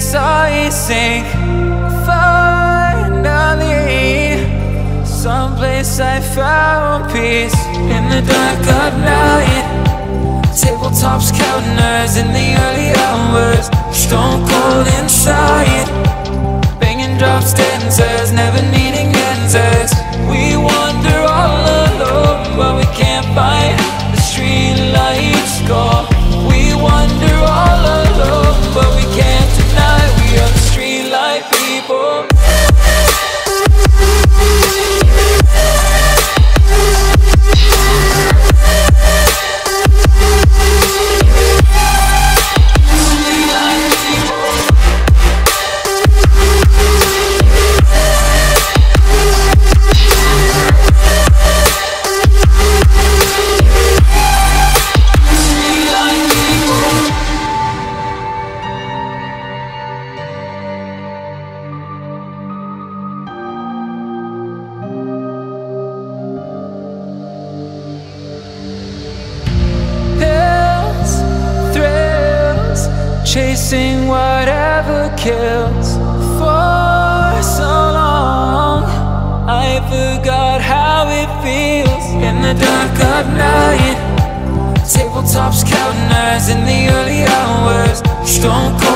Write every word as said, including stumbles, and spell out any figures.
saw it sink. Finally, someplace I found peace. In the dark of night, tabletops counting nerves in the early hours. Stone cold inside, banging drop stanzas, never needing answers. We wander all alone, but we can't find the street lights go. We wander all alone, but we can't deny we are the street light people. Chasing whatever kills. For so long I forgot how it feels. In the dark of night, tabletops counting nerves in the early hours. Stone cold